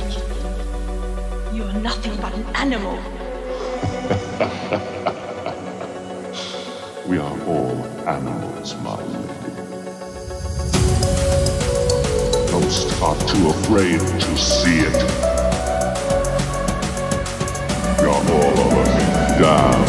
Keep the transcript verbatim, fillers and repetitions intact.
You are nothing but an animal. We are all animals, my lady. Most are too afraid to see it. We are all of us damned.